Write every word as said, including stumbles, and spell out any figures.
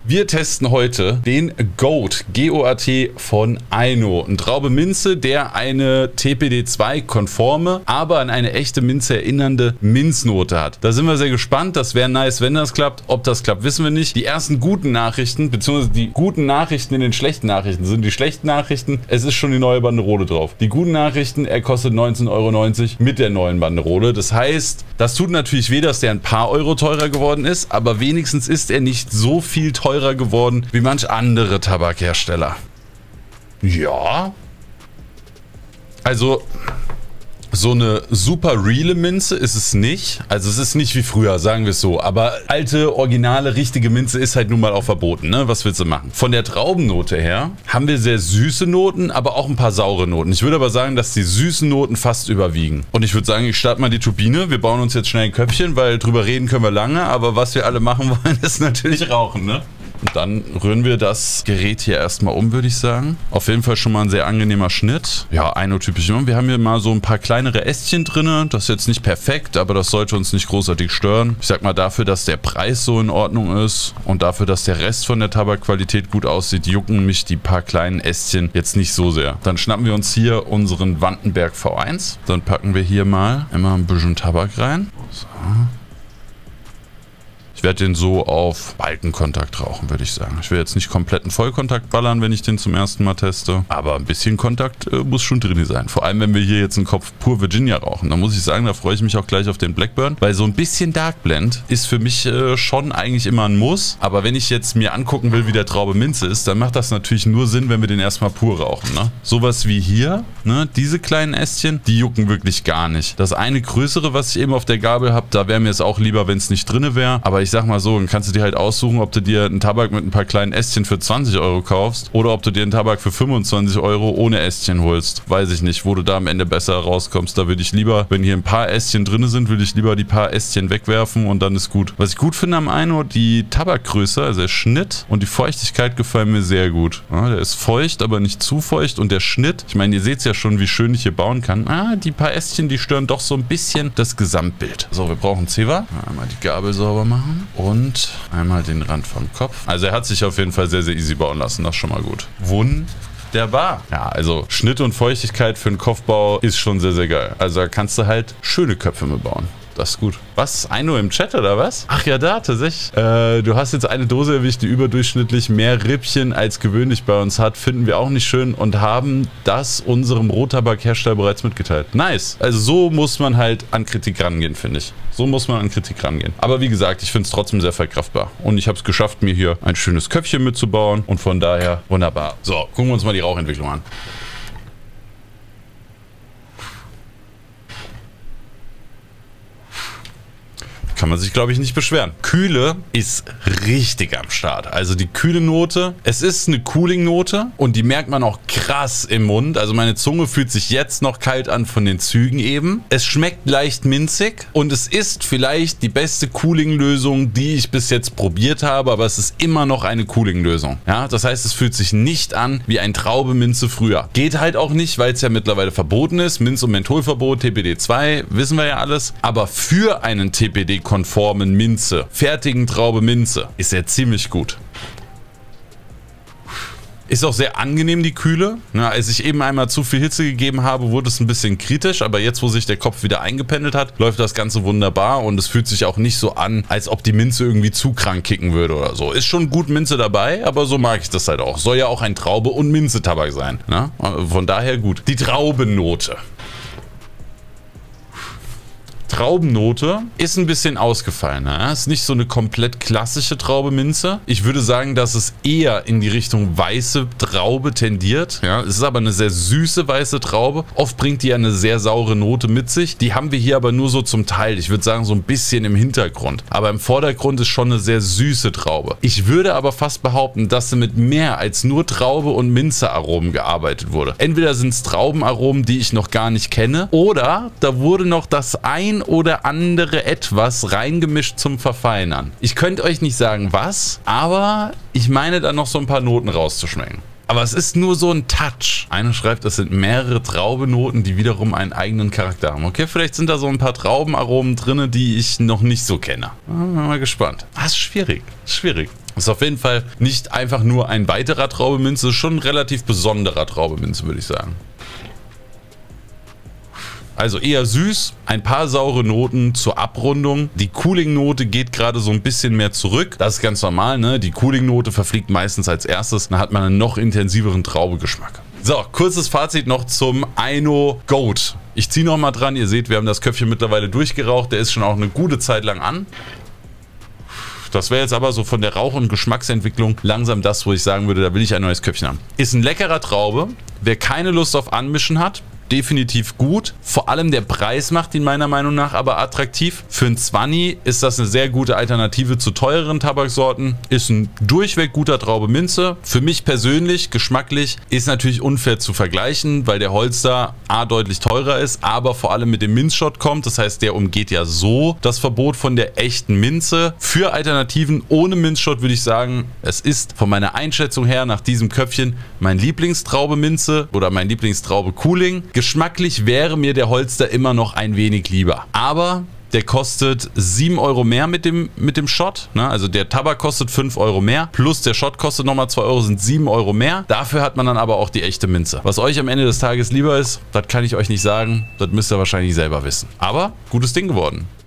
Wir testen heute den Goat, G O A T von Aino. Ein Traube Minze, der eine T P D zwei konforme, aber an eine echte Minze erinnernde Minznote hat. Da sind wir sehr gespannt. Das wäre nice, wenn das klappt. Ob das klappt, wissen wir nicht. Die ersten guten Nachrichten, beziehungsweise die guten Nachrichten in den schlechten Nachrichten sind die schlechten Nachrichten. Es ist schon die neue Banderole drauf. Die guten Nachrichten, er kostet neunzehn Euro neunzig mit der neuen Banderole. Das heißt, das tut natürlich weh, dass der ein paar Euro teurer geworden ist, aber wenigstens ist er nicht so viel teurer geworden wie manch andere Tabakhersteller. Ja. Also so eine super reale Minze ist es nicht. Also es ist nicht wie früher, sagen wir es so. Aber alte, originale, richtige Minze ist halt nun mal auch verboten, ne? Was willst du machen? Von der Traubennote her haben wir sehr süße Noten, aber auch ein paar saure Noten. Ich würde aber sagen, dass die süßen Noten fast überwiegen. Und ich würde sagen, ich starte mal die Turbine. Wir bauen uns jetzt schnell ein Köpfchen, weil drüber reden können wir lange. Aber was wir alle machen wollen, ist natürlich rauchen, ne? Und dann rühren wir das Gerät hier erstmal um, würde ich sagen. Auf jeden Fall schon mal ein sehr angenehmer Schnitt. Ja, Aino-typisch. Wir haben hier mal so ein paar kleinere Ästchen drin. Das ist jetzt nicht perfekt, aber das sollte uns nicht großartig stören. Ich sag mal, dafür, dass der Preis so in Ordnung ist und dafür, dass der Rest von der Tabakqualität gut aussieht, jucken mich die paar kleinen Ästchen jetzt nicht so sehr. Dann schnappen wir uns hier unseren Vandenberg V eins. Dann packen wir hier mal immer ein bisschen Tabak rein. So. Ich werde den so auf Balkenkontakt rauchen, würde ich sagen. Ich will jetzt nicht kompletten Vollkontakt ballern, wenn ich den zum ersten Mal teste. Aber ein bisschen Kontakt äh, muss schon drin sein. Vor allem, wenn wir hier jetzt einen Kopf pur Virginia rauchen. Da muss ich sagen, da freue ich mich auch gleich auf den Blackburn. Weil so ein bisschen Dark Blend ist für mich äh, schon eigentlich immer ein Muss. Aber wenn ich jetzt mir angucken will, wie der Traube Minze ist, dann macht das natürlich nur Sinn, wenn wir den erstmal pur rauchen. Ne? Sowas wie hier, ne? Diese kleinen Ästchen, die jucken wirklich gar nicht. Das eine größere, was ich eben auf der Gabel habe, da wäre mir es auch lieber, wenn es nicht drin wäre. Aber ich sag mal so, dann kannst du dir halt aussuchen, ob du dir einen Tabak mit ein paar kleinen Ästchen für zwanzig Euro kaufst oder ob du dir einen Tabak für fünfundzwanzig Euro ohne Ästchen holst. Weiß ich nicht, wo du da am Ende besser rauskommst. Da würde ich lieber, wenn hier ein paar Ästchen drin sind, würde ich lieber die paar Ästchen wegwerfen und dann ist gut. Was ich gut finde am Aino, die Tabakgröße, also der Schnitt und die Feuchtigkeit gefallen mir sehr gut. Ja, der ist feucht, aber nicht zu feucht und der Schnitt, ich meine, ihr seht es ja schon, wie schön ich hier bauen kann. Ah, die paar Ästchen, die stören doch so ein bisschen das Gesamtbild. So, wir brauchen Zewa. Einmal die Gabel sauber machen und Und einmal den Rand vom Kopf. Also er hat sich auf jeden Fall sehr, sehr easy bauen lassen. Das ist schon mal gut. Wunderbar. Ja, also Schnitt und Feuchtigkeit für einen Kopfbau ist schon sehr, sehr geil. Also da kannst du halt schöne Köpfe mit bauen. Das ist gut. Was? Aino im Chat oder was? Ach ja, da, tatsächlich. Äh, du hast jetzt eine Dose erwischt, die überdurchschnittlich mehr Rippchen als gewöhnlich bei uns hat. Finden wir auch nicht schön und haben das unserem Rohtabakhersteller bereits mitgeteilt. Nice. Also so muss man halt an Kritik rangehen, finde ich. So muss man an Kritik rangehen. Aber wie gesagt, ich finde es trotzdem sehr verkraftbar. Und ich habe es geschafft, mir hier ein schönes Köpfchen mitzubauen. Und von daher wunderbar. So, gucken wir uns mal die Rauchentwicklung an. Kann man sich, glaube ich, nicht beschweren. Kühle ist richtig am Start. Also die kühle Note, es ist eine Cooling-Note und die merkt man auch krass im Mund. Also meine Zunge fühlt sich jetzt noch kalt an von den Zügen eben. Es schmeckt leicht minzig und es ist vielleicht die beste Cooling-Lösung, die ich bis jetzt probiert habe, aber es ist immer noch eine Cooling-Lösung. Ja, das heißt, es fühlt sich nicht an wie ein Traube-Minze früher. Geht halt auch nicht, weil es ja mittlerweile verboten ist. Minz- und Mentholverbot, T P D zwei, wissen wir ja alles. Aber für einen T P D konformen Minze, fertigen Traube Minze, ist er ziemlich gut. Ist auch sehr angenehm, die Kühle. Ja, als ich eben einmal zu viel Hitze gegeben habe, wurde es ein bisschen kritisch, aber jetzt, wo sich der Kopf wieder eingependelt hat, läuft das Ganze wunderbar und es fühlt sich auch nicht so an, als ob die Minze irgendwie zu krank kicken würde oder so. Ist schon gut Minze dabei, aber so mag ich das halt auch. Soll ja auch ein Traube- und Minze-Tabak sein. Ne? Von daher gut. Die Traubennote. Traubennote ist ein bisschen ausgefallen. Ne? Ist nicht so eine komplett klassische Traube Minze. Ich würde sagen, dass es eher in die Richtung weiße Traube tendiert. Ja, es ist aber eine sehr süße weiße Traube. Oft bringt die eine sehr saure Note mit sich. Die haben wir hier aber nur so zum Teil. Ich würde sagen, so ein bisschen im Hintergrund. Aber im Vordergrund ist schon eine sehr süße Traube. Ich würde aber fast behaupten, dass sie mit mehr als nur Traube und Minze-Aromen gearbeitet wurde. Entweder sind es Traubenaromen, die ich noch gar nicht kenne, oder da wurde noch das ein oder andere etwas reingemischt zum Verfeinern. Ich könnte euch nicht sagen was, aber ich meine da noch so ein paar Noten rauszuschmecken. Aber es ist nur so ein Touch. Einer schreibt, das sind mehrere Traubenoten, die wiederum einen eigenen Charakter haben. Okay, vielleicht sind da so ein paar Traubenaromen drin, die ich noch nicht so kenne. Bin mal gespannt. Ah, ist schwierig. Schwierig. Ist auf jeden Fall nicht einfach nur ein weiterer Traubeminze, schon ein relativ besonderer Traubeminze, würde ich sagen. Also eher süß, ein paar saure Noten zur Abrundung. Die Cooling-Note geht gerade so ein bisschen mehr zurück. Das ist ganz normal, ne? Die Cooling-Note verfliegt meistens als erstes. Dann hat man einen noch intensiveren Traubegeschmack. So, kurzes Fazit noch zum Aino Goat. Ich ziehe noch mal dran. Ihr seht, wir haben das Köpfchen mittlerweile durchgeraucht. Der ist schon auch eine gute Zeit lang an. Das wäre jetzt aber so von der Rauch- und Geschmacksentwicklung langsam das, wo ich sagen würde, da will ich ein neues Köpfchen haben. Ist ein leckerer Traube. Wer keine Lust auf Anmischen hat, definitiv gut. Vor allem der Preis macht ihn meiner Meinung nach aber attraktiv. Für ein zwanzig ist das eine sehr gute Alternative zu teureren Tabaksorten. Ist ein durchweg guter Traube Minze. Für mich persönlich, geschmacklich, ist natürlich unfair zu vergleichen, weil der Holster A deutlich teurer ist, aber vor allem mit dem Minzshot kommt. Das heißt, der umgeht ja so das Verbot von der echten Minze. Für Alternativen ohne Minzshot würde ich sagen, es ist von meiner Einschätzung her nach diesem Köpfchen mein Lieblingstraube Minze oder mein Lieblingstraube Cooling. Geschmacklich wäre mir der Holster immer noch ein wenig lieber. Aber der kostet sieben Euro mehr mit dem, mit dem Shot. Ne? Also der Tabak kostet fünf Euro mehr. Plus der Shot kostet nochmal zwei Euro, sind sieben Euro mehr. Dafür hat man dann aber auch die echte Minze. Was euch am Ende des Tages lieber ist, das kann ich euch nicht sagen. Das müsst ihr wahrscheinlich selber wissen. Aber gutes Ding geworden.